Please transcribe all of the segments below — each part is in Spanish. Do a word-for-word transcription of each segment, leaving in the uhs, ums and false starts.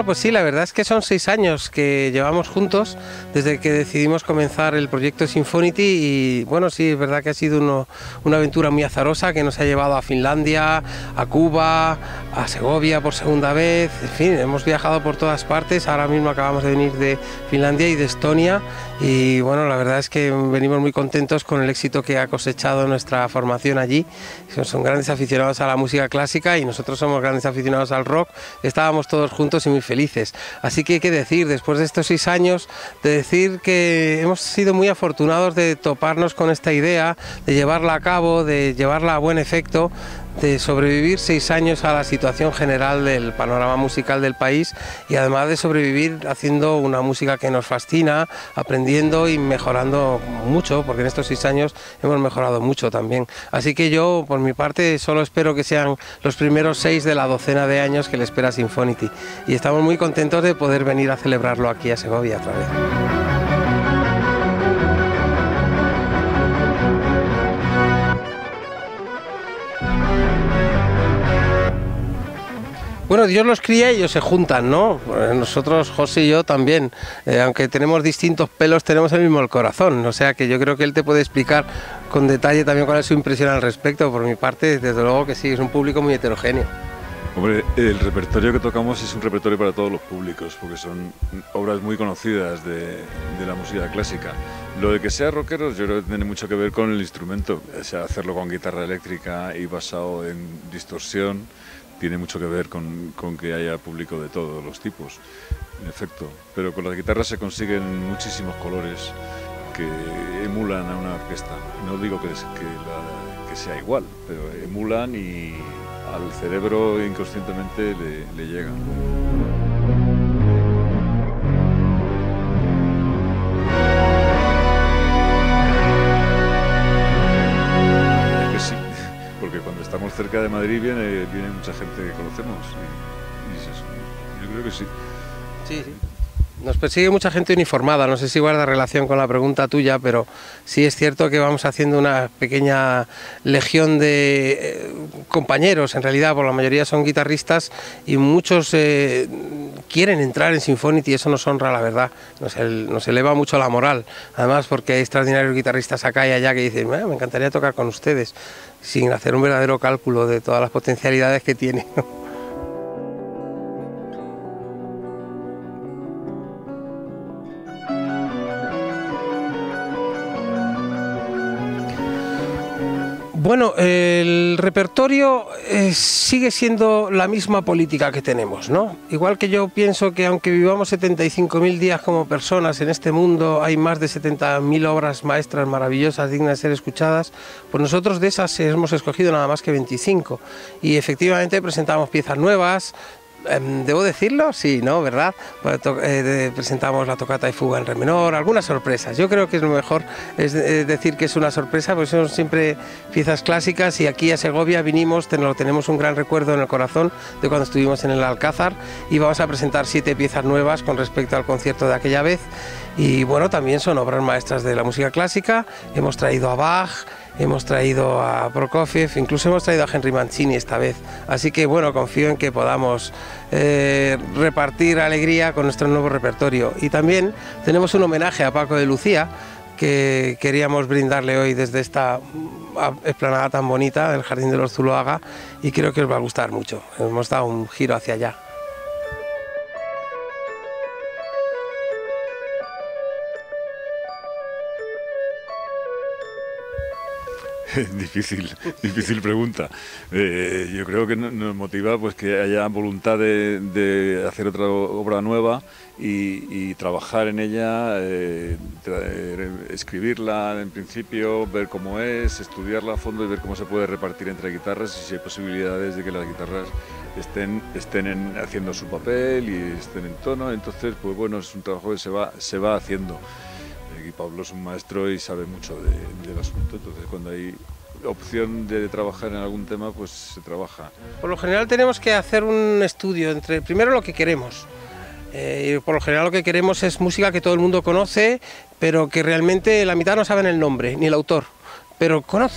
pues sí, la verdad es que son seis años que llevamos juntos desde que decidimos comenzar el proyecto Sinfonity y bueno, sí, es verdad que ha sido uno, una aventura muy azarosa que nos ha llevado a Finlandia, a Cuba, a Segovia por segunda vez, en fin, hemos viajado por todas partes, ahora mismo acabamos de venir de Finlandia y de Estonia y bueno, la verdad es que venimos muy contentos con el éxito que ha cosechado nuestra formación allí, son grandes aficionados a la música clásica y nosotros somos grandes aficionados al rock, estábamos todos juntos y muy felices. Así que hay que decir, después de estos seis años, de decir que hemos sido muy afortunados de toparnos con esta idea, de llevarla a cabo, de llevarla a buen efecto, de sobrevivir seis años a la situación general del panorama musical del país y además de sobrevivir haciendo una música que nos fascina, aprendiendo y mejorando mucho, porque en estos seis años hemos mejorado mucho también. Así que yo, por mi parte, solo espero que sean los primeros seis de la docena de años que le espera Sinfonity y estamos muy contentos de poder venir a celebrarlo aquí a Segovia otra vez. Bueno, Dios los cría y ellos se juntan, ¿no? Nosotros, José y yo también, eh, aunque tenemos distintos pelos, tenemos el mismo el corazón, o sea que yo creo que él te puede explicar con detalle también cuál es su impresión al respecto. Por mi parte, desde luego que sí, es un público muy heterogéneo. Hombre, el repertorio que tocamos es un repertorio para todos los públicos, porque son obras muy conocidas de, de la música clásica. Lo de que sea rockeros yo creo que tiene mucho que ver con el instrumento, o sea, hacerlo con guitarra eléctrica y basado en distorsión, tiene mucho que ver con, con que haya público de todos los tipos, en efecto. Pero con las guitarras se consiguen muchísimos colores que emulan a una orquesta. No digo que, que, la, que sea igual, pero emulan y al cerebro inconscientemente le, le llegan. Porque cuando estamos cerca de Madrid viene, viene mucha gente que conocemos y, y es eso. Yo creo que sí. Sí, sí. Nos persigue mucha gente uniformada, no sé si guarda relación con la pregunta tuya, pero sí es cierto que vamos haciendo una pequeña legión de eh, compañeros, en realidad por la mayoría son guitarristas y muchos eh, quieren entrar en Sinfonity y eso nos honra, la verdad, nos, el, nos eleva mucho la moral, además porque hay extraordinarios guitarristas acá y allá que dicen, eh, me encantaría tocar con ustedes, sin hacer un verdadero cálculo de todas las potencialidades que tiene. Bueno, el repertorio eh, sigue siendo la misma política que tenemos, ¿no? Igual que yo pienso que aunque vivamos setenta y cinco mil días como personas en este mundo, hay más de setenta mil obras maestras maravillosas dignas de ser escuchadas, pues nosotros de esas hemos escogido nada más que veinticinco y efectivamente presentamos piezas nuevas. ¿Debo decirlo? Sí, ¿no? ¿Verdad? Bueno, eh, presentamos la tocata y fuga en re menor, algunas sorpresas. Yo creo que es lo mejor es decir que es una sorpresa, porque son siempre piezas clásicas y aquí a Segovia vinimos, tenemos un gran recuerdo en el corazón de cuando estuvimos en el Alcázar y vamos a presentar siete piezas nuevas con respecto al concierto de aquella vez y bueno, también son obras maestras de la música clásica, hemos traído a Bach, hemos traído a Prokofiev, incluso hemos traído a Henry Mancini esta vez. Así que bueno, confío en que podamos eh, repartir alegría con nuestro nuevo repertorio. Y también tenemos un homenaje a Paco de Lucía que queríamos brindarle hoy desde esta explanada tan bonita, el Jardín de los Zuloaga, y creo que os va a gustar mucho. Hemos dado un giro hacia allá. Difícil, difícil pregunta. Eh, yo creo que nos motiva pues que haya voluntad de, de hacer otra obra nueva y, y trabajar en ella, eh, escribirla en principio, ver cómo es, estudiarla a fondo y ver cómo se puede repartir entre guitarras y si hay posibilidades de que las guitarras estén, estén en, haciendo su papel y estén en tono. Entonces, pues bueno, es un trabajo que se va, se va haciendo. Y Pablo es un maestro y sabe mucho de, del asunto, entonces cuando hay opción de trabajar en algún tema, pues se trabaja. Por lo general tenemos que hacer un estudio entre, primero lo que queremos, eh, y por lo general lo que queremos es música que todo el mundo conoce, pero que realmente la mitad no saben el nombre, ni el autor, pero conocen.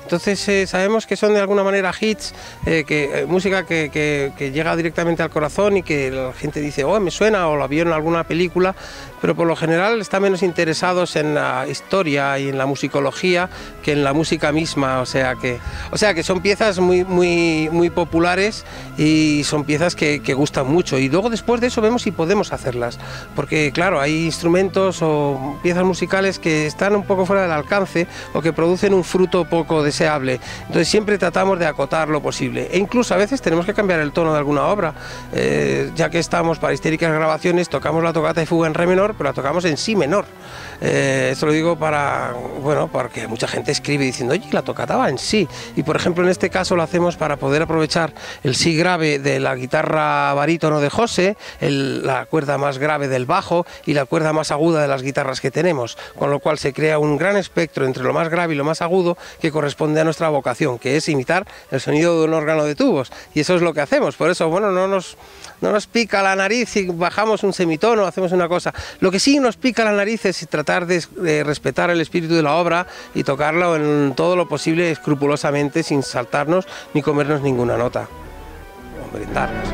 Entonces eh, sabemos que son de alguna manera hits, eh, que, eh, música que, que, que llega directamente al corazón y que la gente dice, oh, me suena, o la vio en alguna película, pero por lo general están menos interesados en la historia y en la musicología que en la música misma, o sea que, o sea que son piezas muy, muy, muy populares y son piezas que, que gustan mucho, y luego después de eso vemos si podemos hacerlas, porque claro, hay instrumentos o piezas musicales que están un poco fuera del alcance o que producen un fruto poco deseable, entonces siempre tratamos de acotar lo posible, e incluso a veces tenemos que cambiar el tono de alguna obra, eh, ya que estamos para histéricas grabaciones, tocamos la tocata y fuga en re menor, pero la tocamos en si menor. Eh, esto lo digo para, bueno, porque mucha gente escribe diciendo, oye, la tocata va en si, y por ejemplo en este caso lo hacemos para poder aprovechar el si grave de la guitarra barítono de José, el, la cuerda más grave del bajo y la cuerda más aguda de las guitarras que tenemos, con lo cual se crea un gran espectro entre lo más grave y lo más agudo que corresponde a nuestra vocación, que es imitar el sonido de un órgano de tubos, y eso es lo que hacemos. Por eso, bueno, no nos, no nos pica la nariz y bajamos un semitono, hacemos una cosa. Lo que sí nos pica la nariz es tratar de, de respetar el espíritu de la obra y tocarlo en todo lo posible escrupulosamente, sin saltarnos ni comernos ninguna nota, o brindarnos.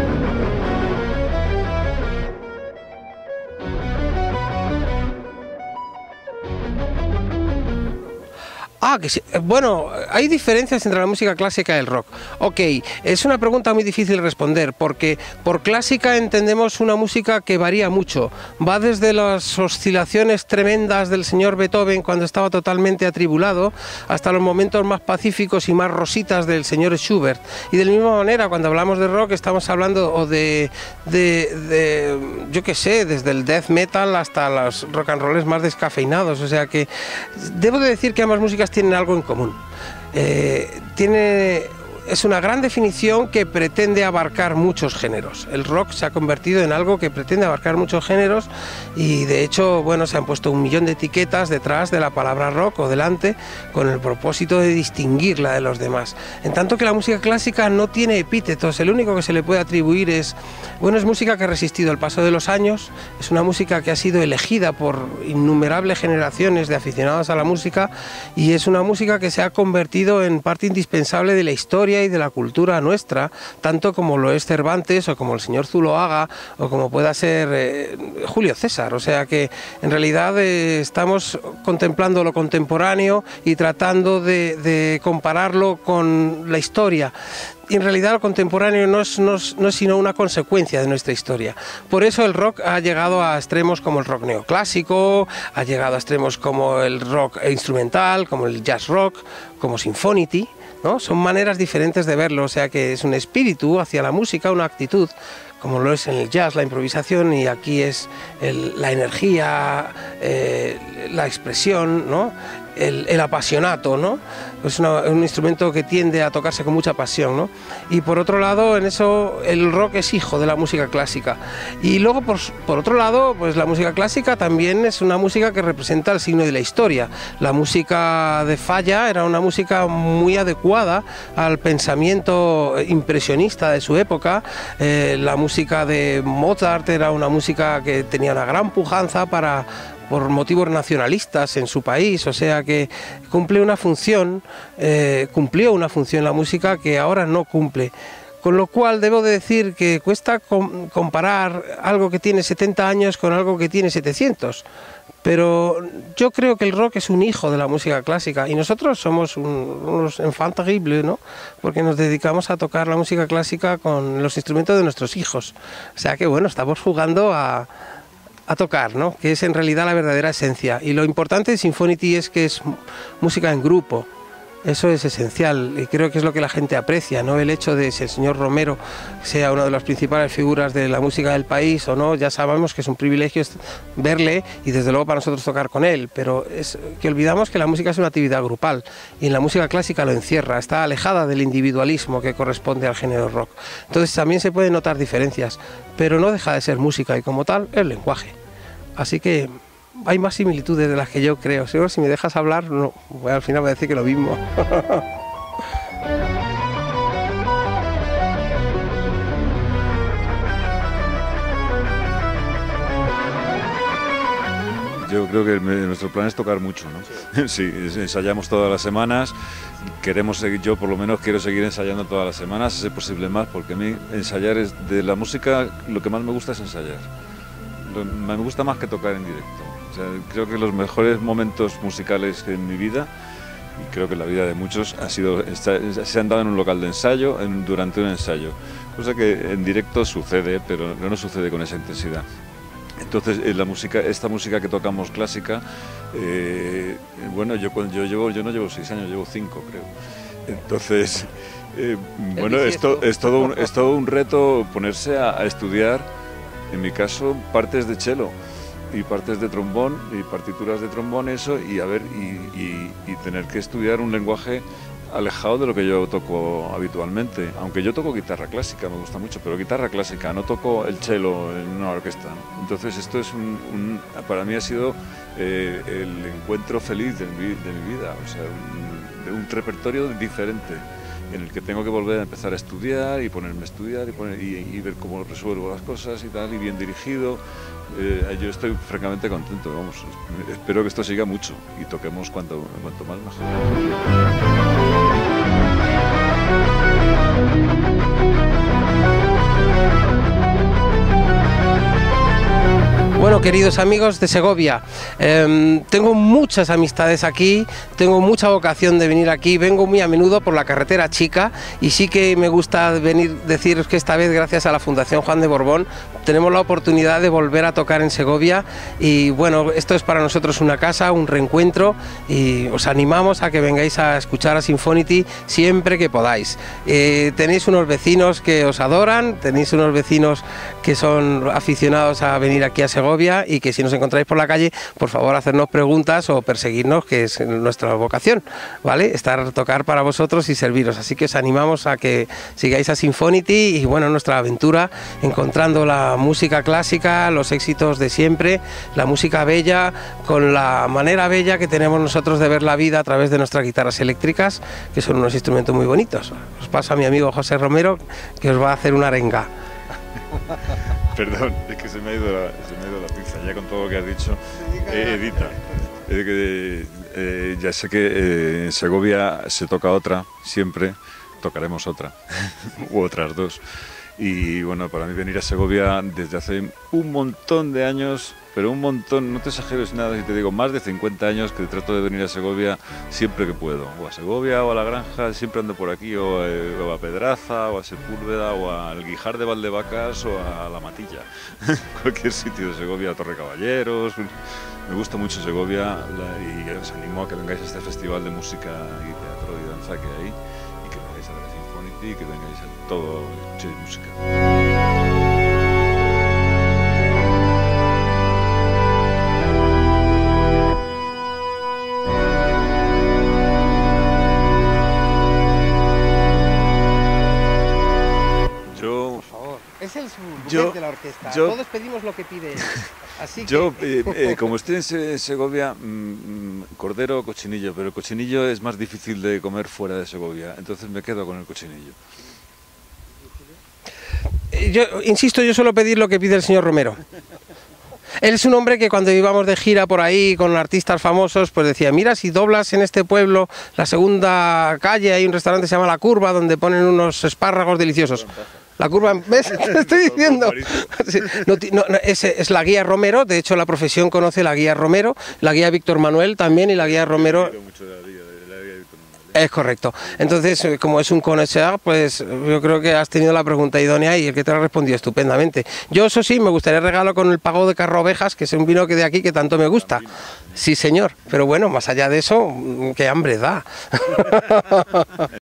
Ah, que sí. Bueno, hay diferencias entre la música clásica y el rock. Ok, es una pregunta muy difícil de responder, porque por clásica entendemos una música que varía mucho. Va desde las oscilaciones tremendas del señor Beethoven cuando estaba totalmente atribulado, hasta los momentos más pacíficos y más rositas del señor Schubert. Y de la misma manera, cuando hablamos de rock, estamos hablando o de, de, de yo qué sé, desde el death metal hasta los rock and rolls más descafeinados. O sea que debo de decir que ambas músicas tienen algo en común. Eh, tiene, es una gran definición que pretende abarcar muchos géneros. El rock se ha convertido en algo que pretende abarcar muchos géneros, y de hecho, bueno, se han puesto un millón de etiquetas detrás de la palabra rock o delante, con el propósito de distinguirla de los demás. En tanto que la música clásica no tiene epítetos, el único que se le puede atribuir es, bueno, es música que ha resistido el paso de los años, es una música que ha sido elegida por innumerables generaciones de aficionados a la música, y es una música que se ha convertido en parte indispensable de la historia y de la cultura nuestra, tanto como lo es Cervantes, o como el señor Zuloaga, o como pueda ser eh, Julio César. O sea que en realidad eh, estamos contemplando lo contemporáneo y tratando de, de compararlo con la historia. Y en realidad lo contemporáneo no es, no, es, no es sino una consecuencia de nuestra historia. Por eso el rock ha llegado a extremos como el rock neoclásico, ha llegado a extremos como el rock instrumental, como el jazz rock, como Sinfonity, ¿no? Son maneras diferentes de verlo, o sea que es un espíritu hacia la música, una actitud, como lo es en el jazz, la improvisación, y aquí es el, la energía, eh, la expresión, ¿no? El, el apasionato, ¿no? Es una, un instrumento que tiende a tocarse con mucha pasión, ¿no? Y por otro lado, en eso el rock es hijo de la música clásica. Y luego, por, por otro lado, pues la música clásica también es una música que representa el signo de la historia. La música de Falla era una música muy adecuada al pensamiento impresionista de su época. Eh, la música de Mozart era una música que tenía una gran pujanza para por motivos nacionalistas en su país, o sea que cumple una función, eh, cumplió una función la música que ahora no cumple. Con lo cual debo de decir que cuesta com comparar algo que tiene setenta años con algo que tiene setecientos. Pero yo creo que el rock es un hijo de la música clásica, y nosotros somos un, unos enfants terribles, ¿no? Porque nos dedicamos a tocar la música clásica con los instrumentos de nuestros hijos. O sea que bueno, estamos jugando a... a tocar, ¿no? Que es en realidad la verdadera esencia. Y lo importante de Sinfonity es que es música en grupo. Eso es esencial, y creo que es lo que la gente aprecia, ¿no? El hecho de que el señor Romero sea una de las principales figuras de la música del país o no, ya sabemos que es un privilegio verle, y desde luego para nosotros tocar con él, pero es que olvidamos que la música es una actividad grupal, y en la música clásica lo encierra, está alejada del individualismo que corresponde al género rock. Entonces también se pueden notar diferencias, pero no deja de ser música, y como tal, el lenguaje. Así que hay más similitudes de las que yo creo. Seguro, si me dejas hablar, no, al final voy a decir que lo mismo. yo creo que me, nuestro plan es tocar mucho, ¿no? Sí, sí, ensayamos todas las semanas, queremos seguir, yo por lo menos quiero seguir ensayando todas las semanas, si es posible más, porque a mí ensayar es, de la música, lo que más me gusta es ensayar. Lo, me gusta más que tocar en directo. O sea, creo que los mejores momentos musicales en mi vida, y creo que la vida de muchos, ha sido, está, se han dado en un local de ensayo, en, durante un ensayo. Cosa que en directo sucede, pero no sucede con esa intensidad. Entonces, eh, la música, esta música que tocamos clásica, eh, bueno, yo, yo, llevo, yo no llevo seis años, llevo cinco, creo. Entonces, eh, bueno, esto es todo, un, es todo un reto ponerse a, a estudiar, en mi caso, partes de cello y partes de trombón y partituras de trombón, eso, y a ver, y, y, y tener que estudiar un lenguaje alejado de lo que yo toco habitualmente, aunque yo toco guitarra clásica, me gusta mucho, pero guitarra clásica, no toco el cello en una orquesta. Entonces esto es un, un para mí ha sido eh, el encuentro feliz de mi, de mi vida, o sea, un, un repertorio diferente en el que tengo que volver a empezar a estudiar y ponerme a estudiar y, poner, y, y ver cómo resuelvo las cosas y tal, y bien dirigido. Eh, yo estoy francamente contento, vamos, espero que esto siga mucho y toquemos cuanto, cuanto más mejor. Bueno, queridos amigos de Segovia, eh, tengo muchas amistades aquí, tengo mucha vocación de venir aquí, vengo muy a menudo por la carretera chica y sí que me gusta venir deciros que esta vez, gracias a la Fundación Juan de Borbón, tenemos la oportunidad de volver a tocar en Segovia y bueno, esto es para nosotros una casa, un reencuentro y os animamos a que vengáis a escuchar a Sinfonity siempre que podáis. Eh, tenéis unos vecinos que os adoran, tenéis unos vecinos que son aficionados a venir aquí a Segovia y que si nos encontráis por la calle, por favor, hacernos preguntas o perseguirnos, que es nuestra vocación, ¿vale? Estar, tocar para vosotros y serviros. Así que os animamos a que sigáis a Sinfonity y bueno, nuestra aventura encontrando la música clásica, los éxitos de siempre, la música bella, con la manera bella que tenemos nosotros de ver la vida a través de nuestras guitarras eléctricas, que son unos instrumentos muy bonitos. Os paso a mi amigo José Romero, que os va a hacer una arenga. Perdón, es que se me ha ido la, se me ha ido la pinza, ya con todo lo que has dicho. Eh, Edita, eh, que, eh, ya sé que eh, en Segovia se toca otra, siempre tocaremos otra, u otras dos. Y bueno, para mí venir a Segovia desde hace un montón de años, pero un montón, no te exageres nada si te digo, más de cincuenta años que trato de venir a Segovia siempre que puedo, o a Segovia o a La Granja, siempre ando por aquí, o, eh, o a Pedraza, o a Sepúlveda, o al Guijar de Valdevacas, o a La Matilla, cualquier sitio de Segovia, a Torre Caballeros. Me gusta mucho Segovia la, y os animo a que vengáis a este festival de música y teatro y danza que hay, y que vengáis a ver Sinfonity y que vengáis a todo el de música. Es el yo, de la orquesta. Yo, Todos pedimos lo que pide él. Así yo, que... eh, eh, como estoy en, Se en Segovia, mmm, cordero o cochinillo, pero el cochinillo es más difícil de comer fuera de Segovia, entonces me quedo con el cochinillo. Yo insisto, yo suelo pedir lo que pide el señor Romero. Él es un hombre que cuando íbamos de gira por ahí con artistas famosos, pues decía, mira, si doblas en este pueblo la segunda calle, hay un restaurante que se llama La Curva, donde ponen unos espárragos deliciosos. La curva, ¿ves? Te estoy diciendo. No, no, no, es, es la guía Romero, de hecho la profesión conoce la guía Romero, la guía Víctor Manuel también y la guía Romero. Es correcto. Entonces, como es un conocedor, pues yo creo que has tenido la pregunta idónea y el que te la ha respondido estupendamente. Yo, eso sí, me gustaría regalo con el Pago de Carro Ovejas, que es un vino que de aquí que tanto me gusta. Sí, señor. Pero bueno, más allá de eso, qué hambre da.